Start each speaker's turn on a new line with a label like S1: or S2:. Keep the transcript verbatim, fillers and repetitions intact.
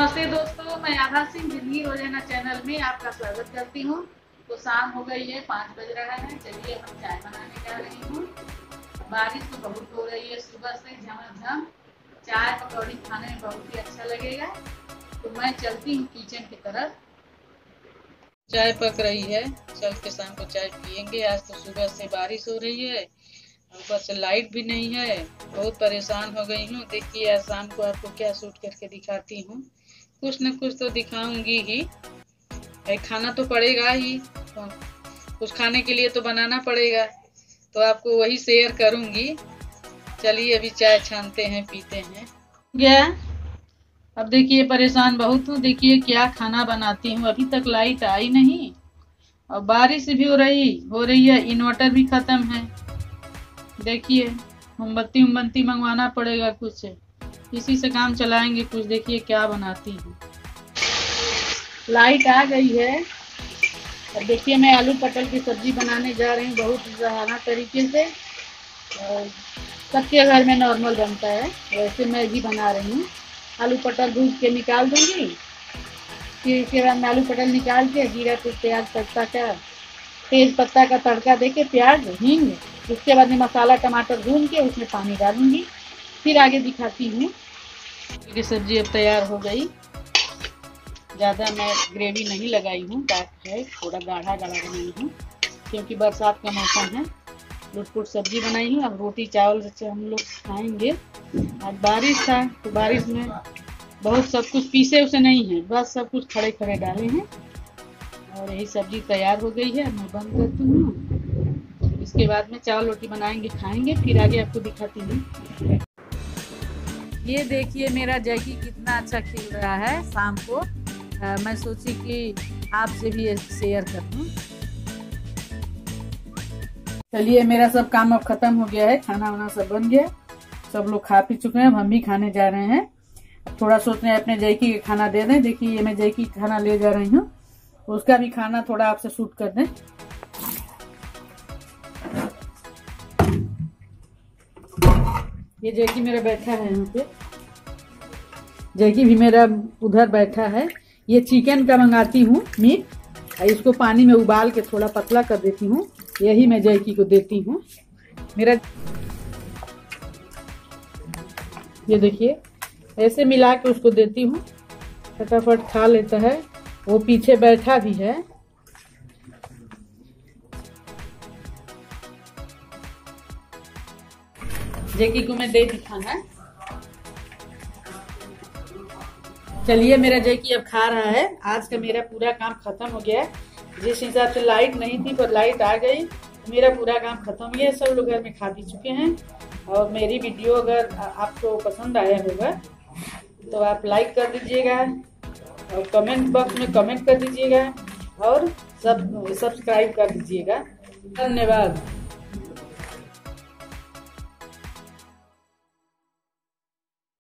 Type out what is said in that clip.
S1: नमस्ते दोस्तों, मैं आभा सिंह जिंदगी रोजाना चैनल में आपका स्वागत करती हूँ। तो शाम हो गई है, पाँच बज रहा है। चलिए हम चाय बनाने जा रही हूँ। बारिश तो बहुत हो रही है सुबह से झमाझम। चाय पकौड़ी खाने में बहुत ही अच्छा लगेगा। तो मैं चलती हूँ किचन की तरफ। चाय पक रही है, चल के शाम को चाय पियेंगे। आज तो सुबह से बारिश हो रही है, ऊपर से लाइट भी नहीं है। बहुत परेशान हो गई हूँ। देखिए आज शाम को आपको क्या शूट करके दिखाती हूँ। कुछ न कुछ तो दिखाऊंगी ही, भाई खाना तो पड़ेगा ही, तो कुछ खाने के लिए तो बनाना पड़ेगा, तो आपको वही शेयर करूंगी। चलिए अभी चाय छानते हैं, पीते हैं। क्या अब देखिए परेशान बहुत हूँ। देखिए क्या खाना बनाती हूँ, अभी तक लाइट आई नहीं और बारिश भी हो रही हो रही है। इन्वर्टर भी खत्म है। देखिए मोमबत्ती उमबत्ती मंगवाना पड़ेगा, कुछ इसी से काम चलाएंगे। कुछ देखिए क्या बनाती हूँ। लाइट आ गई है। अब देखिए मैं आलू पटल की सब्जी बनाने जा रही हूँ, बहुत सहाना तरीके से। और सबके घर में नॉर्मल बनता है, वैसे मैं भी बना रही हूँ। आलू पटल भून के निकाल दूंगी, फिर इसके बाद मैं आलू पटल निकाल के जीरा कुछ प्याज पत्ता का तेज पत्ता का तड़का देके प्याज हींग, उसके बाद में मसाला टमाटर भून के उसमें पानी डालूंगी। फिर आगे दिखाती हूँ। ये सब्जी अब तैयार हो गई। ज़्यादा मैं ग्रेवी नहीं लगाई हूँ, डार्क है, थोड़ा गाढ़ा गाढ़ा बनाई हूँ क्योंकि बरसात का मौसम है। लुटपुट सब्जी बनाई हूँ। अब रोटी चावल से हम लोग खाएंगे। आज बारिश था तो बारिश में बहुत सब कुछ पीसे उसे नहीं है, बस सब कुछ खड़े खड़े डाले हैं। और यही सब्जी तैयार हो गई है, मैं बंद करती हूँ। इसके बाद में चावल रोटी बनाएंगे, खाएंगे, फिर आगे आपको दिखाती हूँ। ये देखिए मेरा जैकी कितना अच्छा खिल रहा है शाम को। आ, मैं सोची कि आपसे भी शेयर कर दूं। चलिए मेरा सब काम अब खत्म हो गया है, खाना वाना सब बन गया, सब लोग खा पी चुके हैं। अब हम भी खाने जा रहे हैं। थोड़ा सोच रहे हैं अपने जैकी के खाना दे दें। देखिए ये मैं जैकी खाना ले जा रही हूँ, उसका भी खाना थोड़ा आपसे शूट कर दें। ये जैकी मेरा बैठा है यहाँ पे, जैकी भी मेरा उधर बैठा है। ये चिकन का मंगाती हूँ मीट, इसको पानी में उबाल के थोड़ा पतला कर देती हूँ, यही मैं जैकी को देती हूँ। मेरा ये देखिए ऐसे मिला के उसको देती हूँ, फटाफट खा लेता है। वो पीछे बैठा भी है। जैकी को मैं दे दी खाना। चलिए मेरा जैकी अब खा रहा है। आज का मेरा पूरा काम खत्म हो गया है। जिस हिसाब से लाइट नहीं थी पर लाइट आ गई, मेरा पूरा काम खत्म हो गया। सब लोग घर में खा पी चुके हैं। और मेरी वीडियो अगर आपको पसंद आया होगा तो आप लाइक कर दीजिएगा और कमेंट बॉक्स में कमेंट कर दीजिएगा और सब सब्सक्राइब कर दीजिएगा। धन्यवाद।